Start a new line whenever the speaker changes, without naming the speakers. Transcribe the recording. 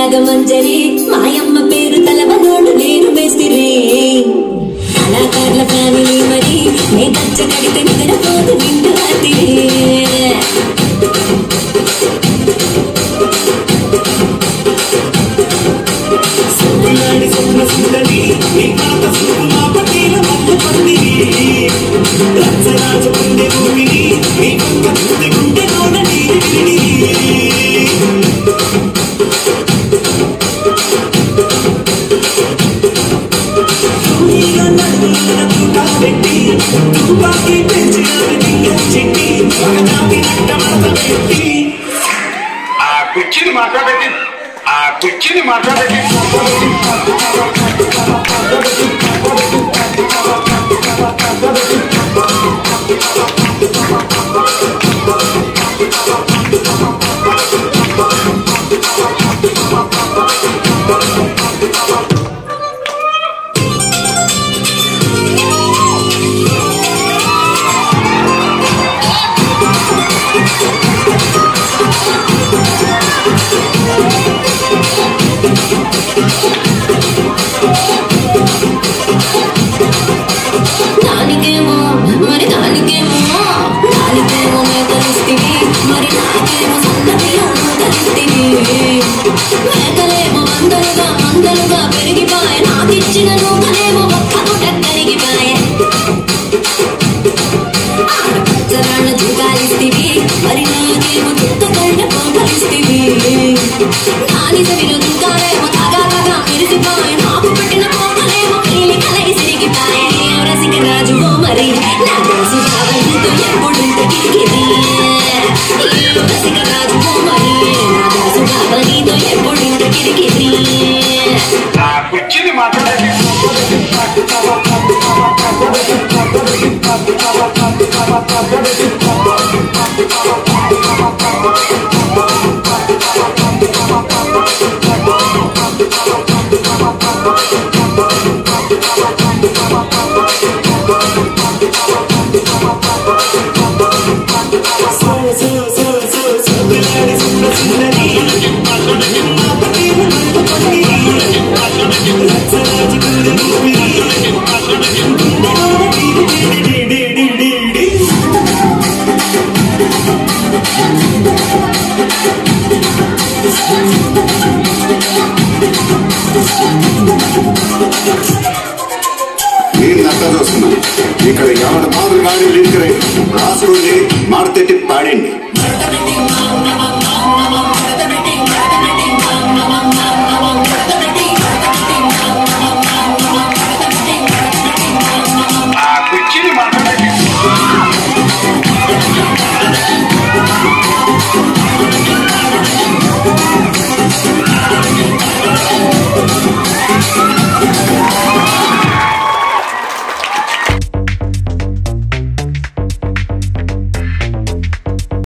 రాగమంజరి మాయమ్మ పేరు తలవనోడు నేను మేస్తిరి కళాకారుల ఫ్యామిలీ మరి నే గచ్చ కడితే నిద్రపోదు నిండు రాత్రి
సుందరి సుందరి నీ పాత సుమా పతిల మధ్య పందిరి రచ్చరాజు గుండె భూమిని నీ పక్క గుండె నోడ నీడి తుపాకి పెంచిన చెట్టి ఆ కుర్చీని మాట్లాడేది
దానికేమో మేకలిస్తివి మరి నాకేమో సన్నదిలో కలిస్తివి మేకలేమో మందలుగా పెరిగిపాయ నాకిచ్చిన నూకలేమో ఒక్క పుట కరిగిపాయ ఆడపచ్చరాళ్ళ జూకాలిస్తివి మరి నాకేమో చుట్టకళ్ళ పోకలిస్తివి దాని సవిలో జూకాలేమో తాగాగా మెరిసిపాయ నాకు పెట్టిన పోకలేమో కీలి కలగి సిరిగిపాయ రసిక రాజువో మరి నా దోసి బావనితో ఎప్పుడుంట కిరికిరి రసిక రాజువో మరి నా దోసి బావనితో ఎప్పుడుంట కిరికిరి
ఆ కుర్చీని మాట్లాడేది ఇక్కడ ఎవరి మాదిరి గాడి రాసుకోండి మాడితే పాడండి.